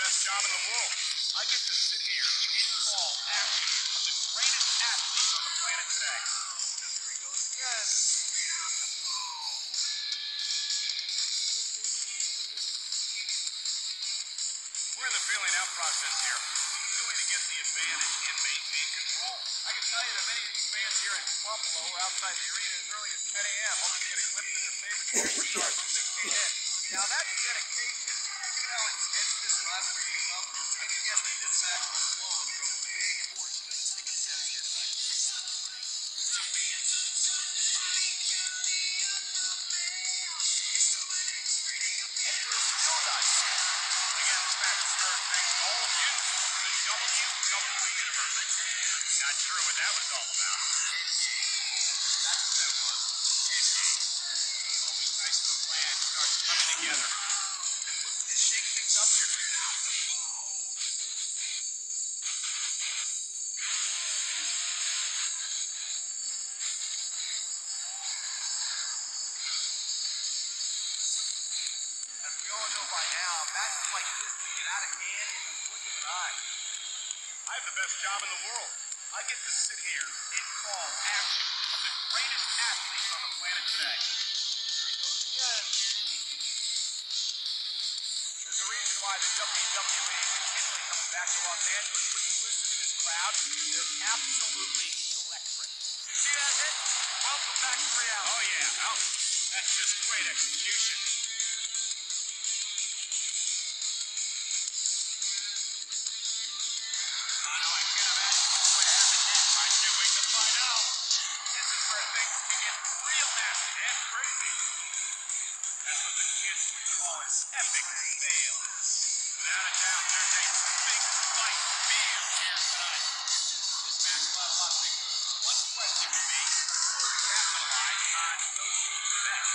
best job in the world. I get to sit here and call action of the greatest athletes on the planet today. Here he goes again. We're in the feeling out process here. Who's going to get the advantage and maintain control? I can tell you that many of these fans here in Buffalo are outside the arena as early as 10 a.m. hoping to get a glimpse of their favorite superstars as they came in. Now that's dedication. You know how intense this rivalry become? I can guess that this match alone drove a big portion of the ticket sales here tonight. And we're still not set. Again, this match is started thanks to all of you, the WWE Universe. Not sure what that was all about. That's what that was. Always nice when a plan starts coming together. Looking to shake things up here. As we all know by now, matches like this can get out of hand in the blink of an eye. I have the best job in the world. I get to sit here and call action of the greatest athletes on the planet today. Here he goes again. There's a reason why the WWE continually comes back to Los Angeles. When you listen to this crowd, they're absolutely electric. You see that hit? Welcome back to reality. Oh, yeah. Oh, that's just great execution. That's what the kids would call an epic fail. Without a doubt, there's a big fight feel here tonight. This match will have a lot of big moves. One question would be, who will capitalize on those moves the best?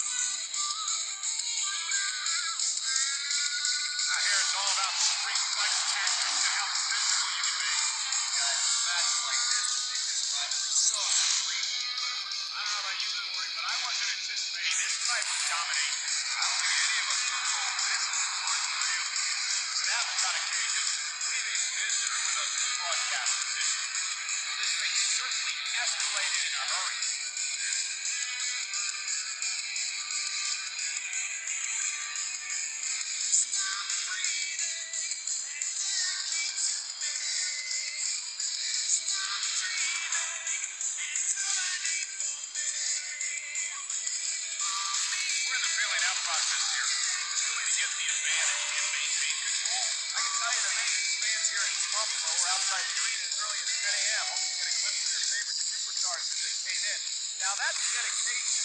Now here it's all about street fight tactics and how physical you can be. Guys, matches like this that make this rivalry so supremely incredible. I don't know about you, Corey, but I wasn't anticipating this type of domination. I don't think any of us were told this is unreal. As it happens on occasion, we have a visitor with us in the broadcast position. Well, this thing certainly escalated in a hurry. We're in the feeling out process here. Who's going to get the advantage and maintain control? I can tell you that many of these fans here in Buffalo are outside the arena as early as 10 a.m. hoping to get a glimpse of their favorite superstars as they came in. Now that's dedication.